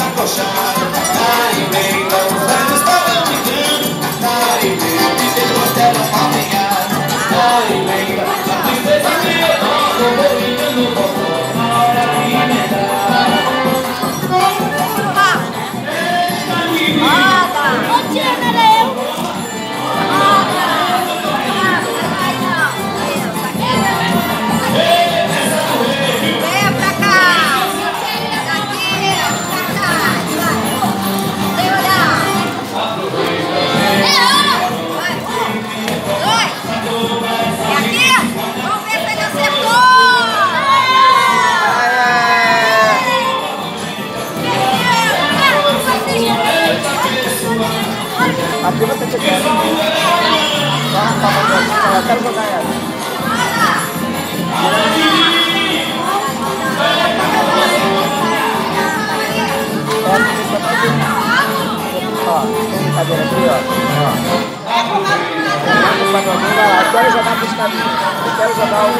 A prima tá chegando. Eu quero jogar ela. Ó, tem brincadeira aqui, ó. Eu quero jogar com os caminhos. Eu quero jogar o...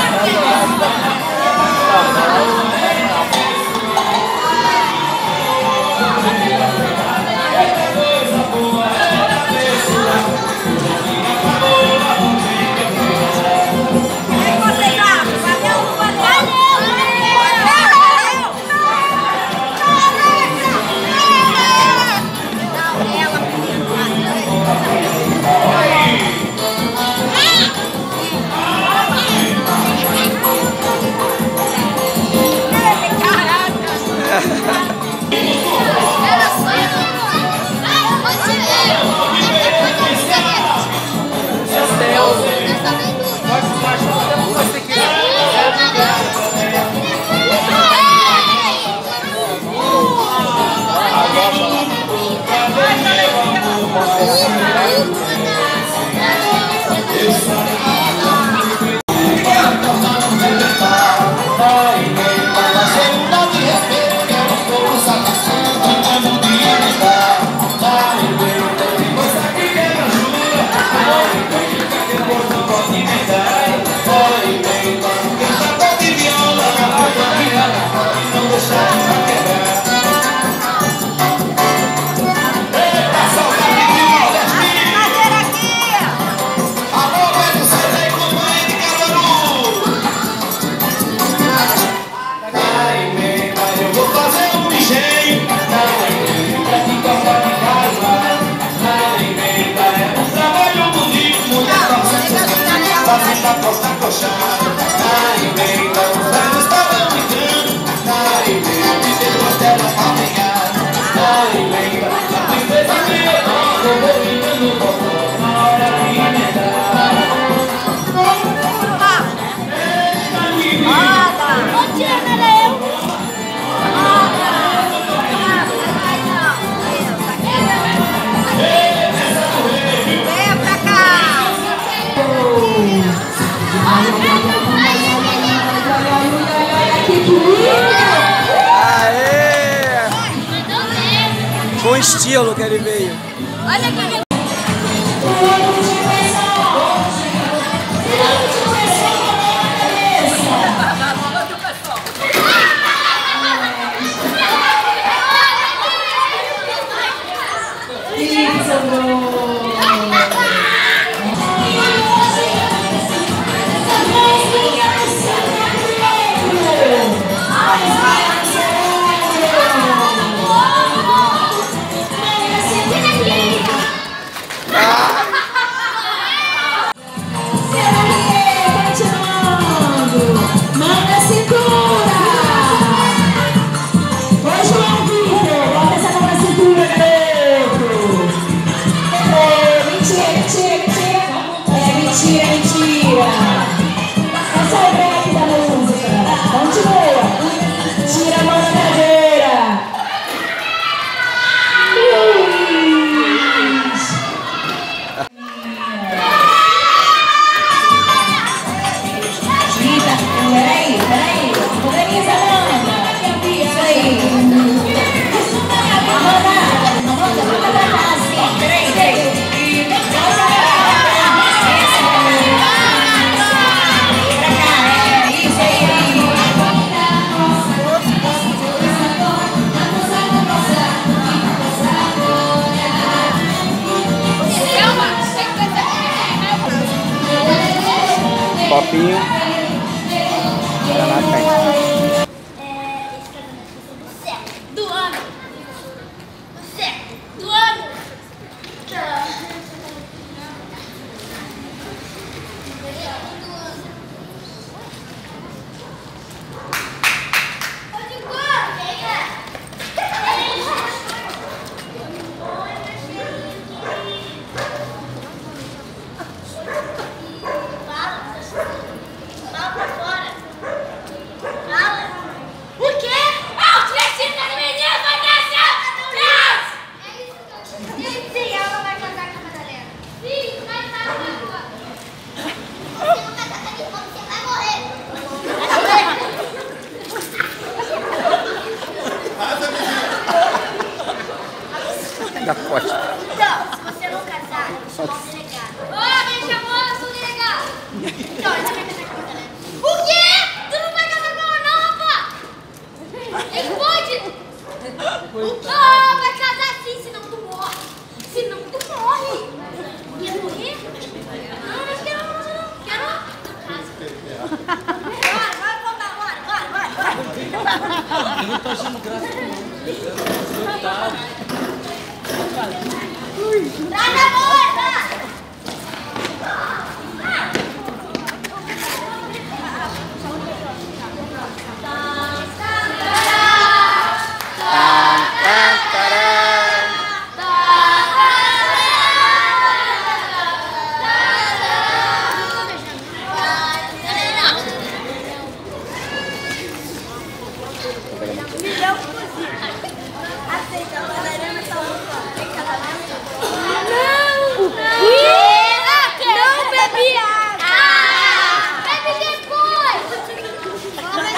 Com estilo que ele veio. Olha aqui. Copinho. Ela na frente. Da costa. Então, se você não casar, eu sou um delegado. Ô, me chamou, eu sou delegado. Então, ele vai casar com a galera. O quê? Tu não vai casar com ela não, rapaz? Ele pode? Não, vai casar sim, senão tu morre. Senão tu morre. Quer morrer? Não, não quero não. Quero não? Casa. Bora, bora. Eu não tô achando graça não. Traz a borda! Milhão cozido. Aceita, a bailarina tá louca. Tem casamento? Não bebi água! Bebe depois!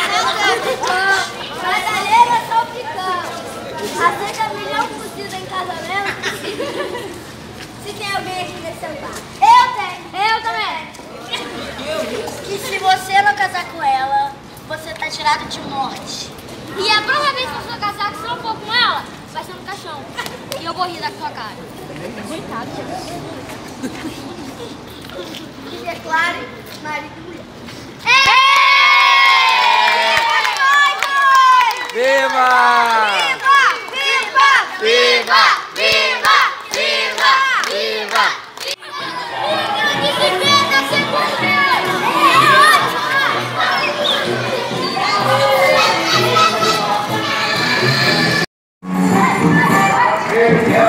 Brasileira salpicão. Aceita milhão cozido em casamento? Se tem alguém aqui nesse altar. Eu tenho! Eu também! E se você não casar com ela, você tá tirado de morte. E a próxima vez que eu for casar, se não for com ela, vai ser no caixão. E eu vou rir da tua cara. Coitado. E declare marido e mulher. Viva! Viva! Viva! Viva! Viva! Viva! Disciplina segunda! É ótimo!